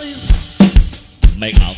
Make up.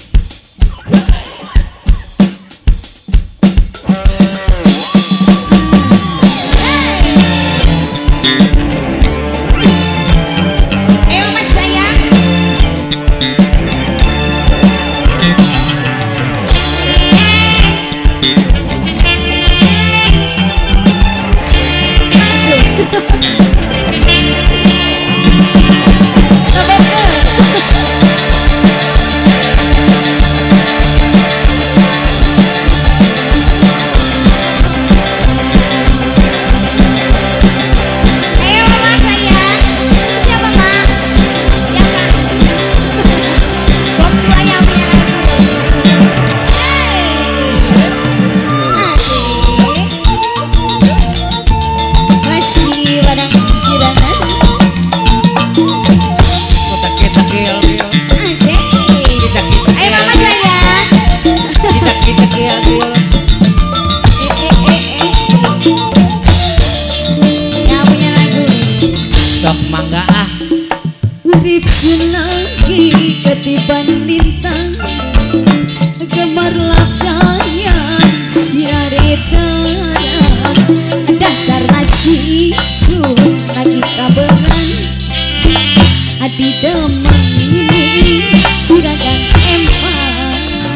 Urip senangi ketiban lintang gemerlap cahaya siare terang dasar nasi sun lagi kaberan adi demen ini siragan empang.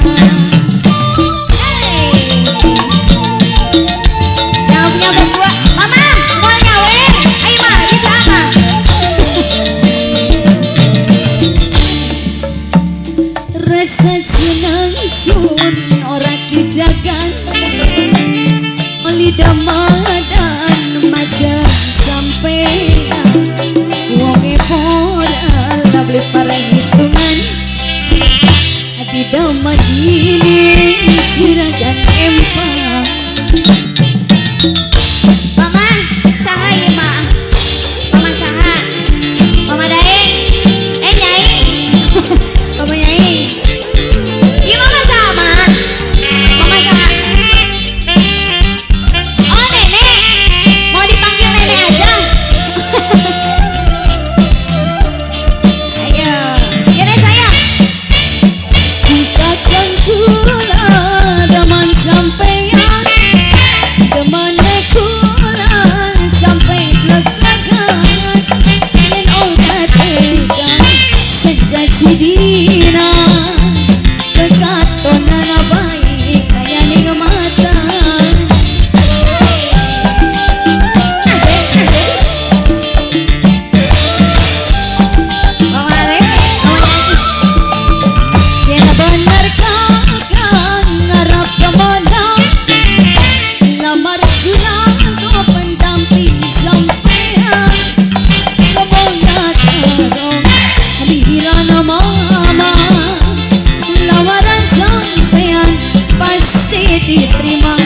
Nyawnya berdua mama mau nyawin ayo mah lagi sama rasa senang sun orang dijagan lidah madan macam sampean wonge moral beli para hitungan adi daman ini juragan empang. Mama saha ya mak mama saha mama daeng nyai mama nyai iya mama sama mama saha oh nenek mau dipanggil nenek aja ayo nenek sayang katakan kula daman sampean daman kula sampai leg-legan dan olga tegan sejak sidina kekatonan baik kaya ning mata Yana bener kakang ngarap kemenang lamar guna kau pendamping sampean ngomongnya karong hadiran mama lamaran sampean pasti diterima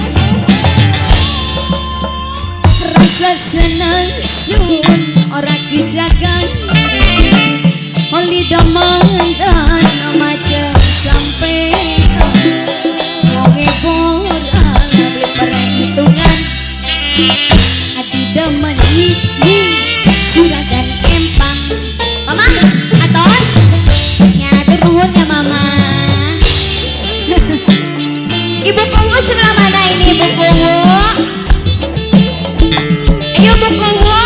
rasa senang sun orang kijakan lidah mandan macam sampean wonge moral beli perhitungan adi demen ini suragan empang. Mama atos nyatur nuhun ya mama. Ibu Kuwu sebelah mana ini Ibu Kuwu? Ayo Bu Kuwu.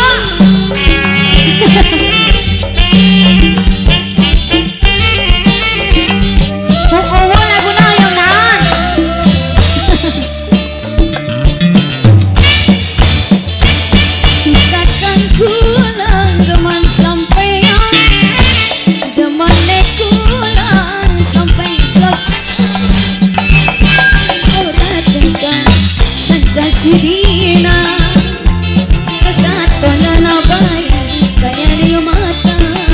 Bu Kuwu laguna hoyong naon? Katakan kula deman sampean deman kula sampai ora tekan saja sidina kekatonan baik kaya di mata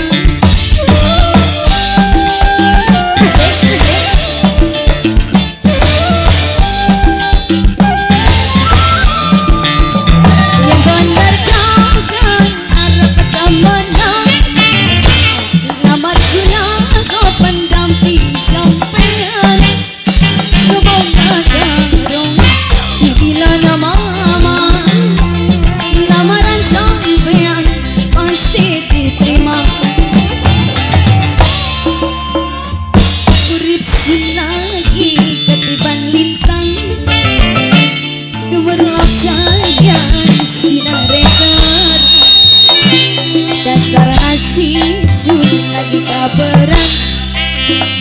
yang bener kakang arep kemenang lamar guna kau pendamping sampean baperan